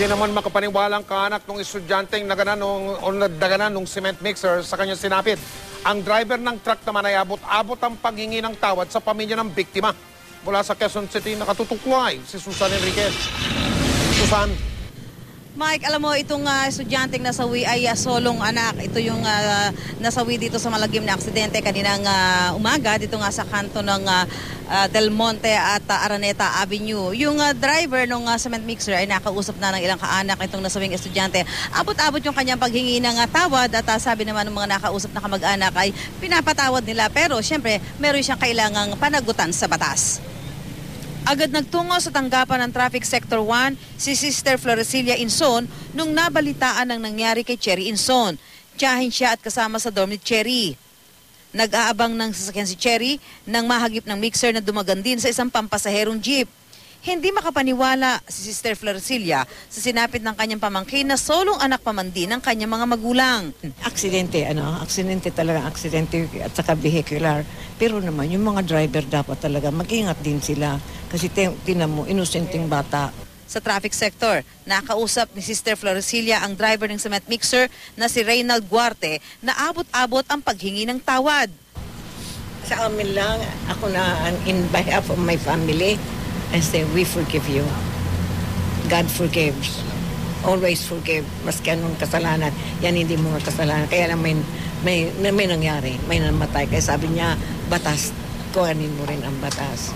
Hindi naman makapaniwalang kaanak ng estudyanteng nagdaganan ng cement mixer sa kanyang sinapit. Ang driver ng truck naman ay abot-abot ang paghingi ng tawad sa pamilya ng biktima. Mula sa Quezon City, nakatutuklay si Susan Enriquez. Susan. Mike, alam mo, itong estudyanteng nasawi ay solong anak. Ito yung nasawi dito sa malagim na aksidente kaninang umaga dito nga sa kanto ng Del Monte at Araneta Avenue. Yung driver ng cement mixer ay nakausap na ng ilang kaanak itong nasawing estudyante. Abot-abot yung kanyang paghingi ng tawad at sabi naman ng mga nakausap na kamag-anak ay pinapatawad nila. Pero syempre, meron siyang kailangang panagutan sa batas. Agad nagtungo sa tanggapan ng Traffic Sector 1 si Sister Floricilia Inson nung nabalitaan ang nangyari kay Cherry Inson. Tiyahin siya at kasama sa dorm ni Cherry. Nag-aabang ng sasakyan si Cherry nang mahagip ng mixer na dumagan din sa isang pampasaherong jeep. Hindi makapaniwala si Sister Floricilia sa sinapit ng kanyang pamangkin na solong anak pa man din ng kanyang mga magulang. Aksidente talaga, aksidente at saka vehicular. Pero naman, yung mga driver dapat talaga mag-ingat din sila. Kasi tinan mo, inosenteng bata. Sa traffic sector, nakausap ni Sister Floricilia ang driver ng cement mixer na si Reynald Guarte na abot-abot ang paghingi ng tawad. Sa amin lang, ako na in behalf of my family, I say, we forgive you. God forgives. Always forgive. Maski anong kasalanan, yan hindi mo kasalanan. Kaya lang may nangyari, may namatay. Kaya sabi niya, batas, kuhanin mo rin ang batas.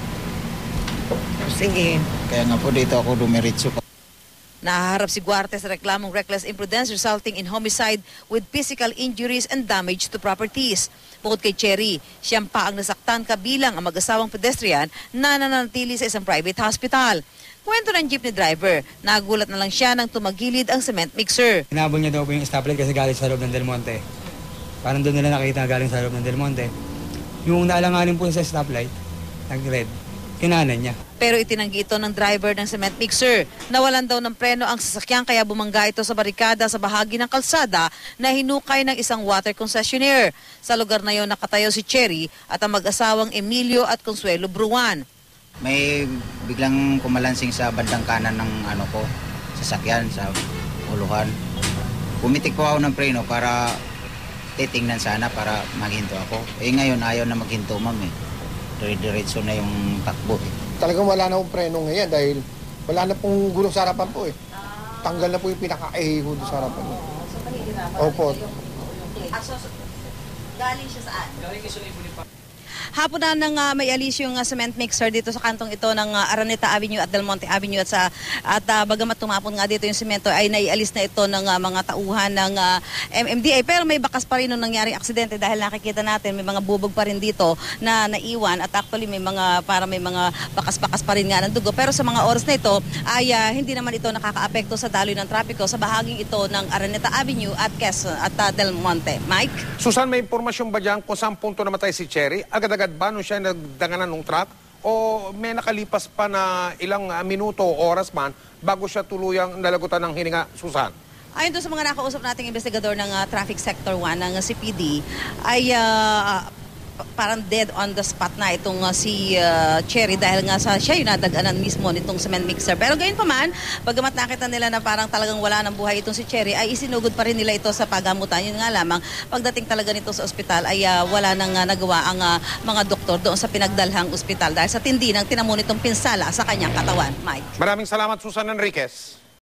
Sige. Kaya nga po dito ako dumiritso pa. Nahaharap si Guarte sa reklamong reckless imprudence resulting in homicide with physical injuries and damage to properties. Bukod kay Cherry, siyang pa ang nasaktan kabilang ang mag-asawang pedestrian na nananatili sa isang private hospital. Kwento ng jeepney driver, nagulat na lang siya nang tumagilid ang cement mixer. Hinabol niya daw po yung stoplight kasi galing sa loob ng Del Monte. Parang doon nila nakita galing sa loob ng Del Monte. Yung naalanganin po sa stoplight, nag-red. Kinanan niya. Pero itinanggi ito ng driver ng cement mixer. Nawalan daw ng preno ang sasakyan kaya bumangga ito sa barikada sa bahagi ng kalsada na hinukay ng isang water concessionaire. Sa lugar na yon nakatayo si Cherry at ang mag-asawang Emilio at Consuelo Bruan. May biglang kumalansing sa bandang kanan ng sasakyan sa uluhan. Pumitik po ako ng preno para titingnan sana para maghinto ako. Ngayon ayaw na maghinto, ma'am eh. Diretso na yung takbo eh. Talagang wala na pong preno ngayon dahil wala na pong gulong sa harapan po eh. Tanggal na po yung pinaka-ehiho sa harapan. So, pahihirapan. Opo. Galing siya saan? Galing siya sa hapon na nang may alis yung cement mixer dito sa kantong ito ng Araneta Avenue at Del Monte Avenue at bagamat tumapon nga dito yung semento ay naialis na ito ng mga tauhan ng MMDA pero may bakas pa rin nung nangyaring aksidente dahil nakikita natin may mga bubog pa rin dito na naiwan at actually may mga bakas-bakas pa rin nga ng dugo pero sa mga oras na ito ay hindi naman ito nakakaapekto sa daloy ng trapiko sa bahaging ito ng Araneta Avenue at Quezon at Del Monte. Mike? Susan, may impormasyon ba dyan kung saan punto namatay si Cherry? Agad ba nung siya nagdanganan ng truck? O may nakalipas pa na ilang minuto o oras man bago siya tuluyang nalagutan ng hininga, Susan? Ayon doon sa mga nakausap nating investigador ng Traffic Sector 1 ng CPD ay parang dead on the spot na itong si Cherry dahil nga siya yung nadaganan mismo nitong cement mixer. Pero gayon pa man, bagamat nakita nila na parang talagang wala ng buhay itong si Cherry, ay isinugod pa rin nila ito sa pagamutan. Yun nga lamang, pagdating talaga nito sa ospital ay wala nang nagawa ang mga doktor doon sa pinagdalhang ospital dahil sa tindi ng tinamo nitong pinsala sa kanyang katawan. Mike. Maraming salamat, Susan Enriquez.